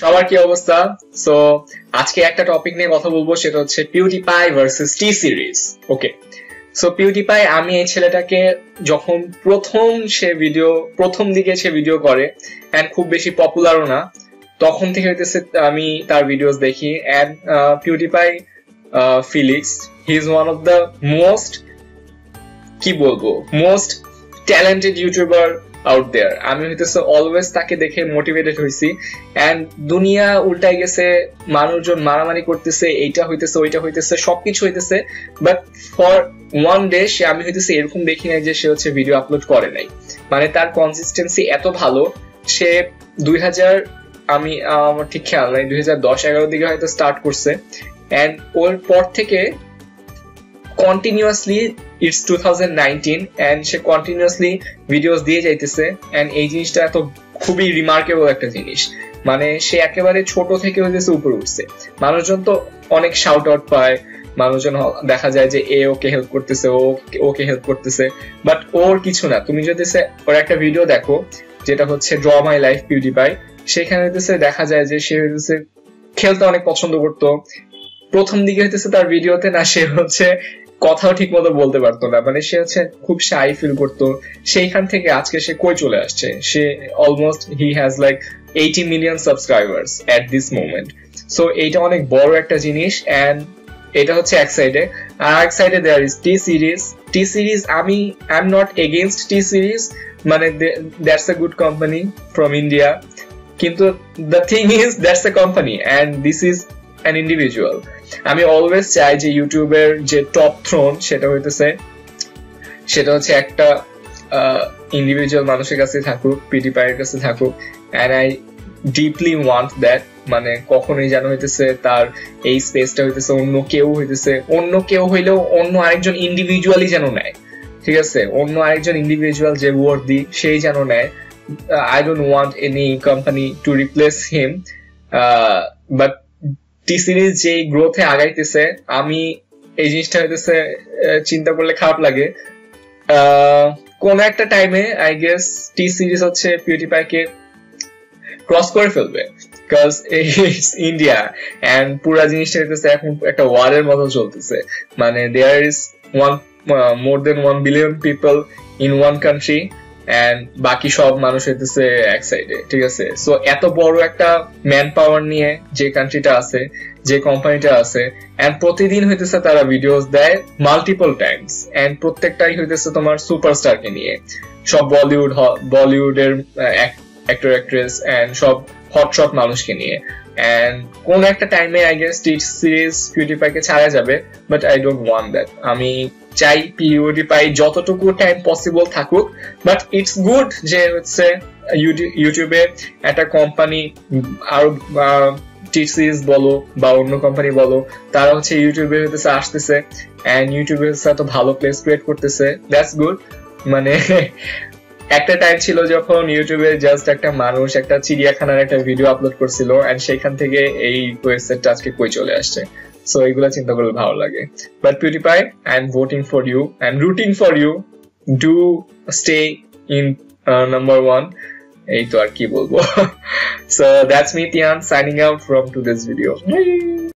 সবার কি অবস্থা? সো আজকে একটা টপিক নিয়ে কথা বলবো, সেটা হচ্ছে PewDiePie versus T series. Okay, so PewDiePie, আমি এই ছেলেটাকে যখন প্রথম দিকে সে ভিডিও করে এন্ড খুব বেশি পপুলারও না, তখন থেকে হইতেছে আমি তার ভিডিওস দেখি। And PewDiePie Felix, he is one of the most talented YouTuber out there. আমি হইতেছে অলওয়েজ তাকে দেখে মোটিভেটেড হয়েছি। এন্ড দুনিয়া উল্টাই গেছে, মানুষজন মারামারি করতেছে, এইটা হইতেছে ওইটা হইতেছে, সবকিছু হইতেছে, বাট ফর ওয়ান ডে আমি হইতেছে এরকম দেখি নাই যে সে হচ্ছে ভিডিও আপলোড করে নাই। মানে তার কনসিস্টেন্সি এত ভালো। সে 2000, আমার ঠিক খেয়াল নাই, 2010-11 দিকে হয়তো স্টার্ট করছে। এন্ড ওর পর থেকে কন্টিনিউয়াসলি, ইটস 2019 এন্ড সে কন্টিনিউয়াসলি ভিডিওস দিয়ে যাইতেছে। এন্ড এই জিনিসটা এত খুবই রিমার্কেবল একটা জিনিস। মানে সে একেবারে ছোট থেকে হইতেছে উপরে উঠছে। মানুষজন তো অনেক শাউট আউট পায়, মানুষজন দেখা যায় যে এ ওকে হেল্প করতেছে, ও ওকে হেল্প করতেছে, বাট ওর কিছু না। তুমি যদি ওর একটা ভিডিও দেখো যেটা হচ্ছে ড্র মাই লাইফ পিউডিপাই, সেখানে হইতেছে দেখা যায় যে সে হইতেছে খেলতে অনেক পছন্দ করতো। প্রথম দিকে হইতেছে তার ভিডিওতে না, সে হচ্ছে কথাও ঠিক মতো বলতে পারতো না, মানে সে হচ্ছে খুব শাই ফিল করতো। সেইখান থেকে আজকে সে কই চলে আসছে। সে almost he has like 80 million subscribers at this moment. So এইটা অনেক বড় একটা জিনিস। এন্ড এটা হচ্ছে এক সাইডে, আর এক সাইডে there is T series. T series, I am not against T series, মানে that's a good company from India, কিন্তু the thing is that's a company and this is an individual. আমি অলওয়েজ চাই যে ইউটিউবের যে টপ থ্রোন সেটা হচ্ছে একটা ইন্ডিভিজুয়াল মানুষের কাছে থাকুক, পিউডিপাইয়ের কাছে থাকুক। And I deeply want that, মানে কখনোই যেন হইতেছে তার এই স্পেসটা হইতেছে অন্য কেউ হইলেও অন্য আরেকজন ইন্ডিভিজুয়ালি যেন নেয়। ঠিক আছে, অন্য আরেকজন ইন্ডিভিজুয়াল যে ওয়ার্দি সেই যেন নেয়। I don't want any company to replace him, but T series যে গ্রোথে আগাইতেছে, আমি এই জিনিসটা হইতেছে চিন্তা করলে খারাপ লাগে। কোন একটা টাইমে আই গেস টি সিরিজ হচ্ছে পিউডিপাইকে ক্রস করে ফেলবে, বিকজ ইন্ডিয়া এন্ড পুরা জিনিসটা হইতেছে এখন একটা ওয়ারের মতো চলতেছে। মানে there is more than 1 billion people in one country and বাকি সব মানুষ হইতেছে এক সাইডে। ঠিক আছে, সো এত বড় একটা ম্যান পাওয়ার নিয়ে যে কান্ট্রিটা আছে, যে কোম্পানিটা আছে, এন্ড প্রতিদিন হইতেছে তারা ভিডিওস দেয় মাল্টিপল টাইমস, এন্ড প্রত্যেকটাই হইতেছে তোমার সুপারস্টারকে নিয়ে, সব বলিউডের অ্যাক্টর অ্যাক্ট্রেস এন্ড সব হটশট মানুষকে নিয়ে। এন্ড কোন একটা টাইমে আই গেস টি সিরিজ পিউডিপাইকে ছাড়া যাবে, but I don't want that. আমি চাই পিউডিপাই যতটুকু টাইম পসিবল থাকুক, বাট ইটস গুড যে হচ্ছে ইউটিউবে একটা কোম্পানি, আরো টি সিরিজ বলো বা অন্য কোম্পানি বলো, তারা হচ্ছে ইউটিউবে হইতেছে আসতেছে এন্ড ইউটিউবে হচ্ছে এত ভালো প্লেস ক্রিয়েট করতেছে। That's good. মানে একটা টাইম ছিল যখন ইউটিউবে জাস্ট একটা মানুষ একটা চিড়িয়াখানার একটা ভিডিও আপলোড করছিল, এন্ড সেখান থেকে এই ওয়েবসাইটটা আজকে কই চলে আসছে। সো এগুলা চিন্তা করলে ভালো লাগে। But PewDiePie, I am voting for you, I am rooting for you, do stay in number 1। এই তো আর কি বলবো। So that's me Tian, signing out from to this video.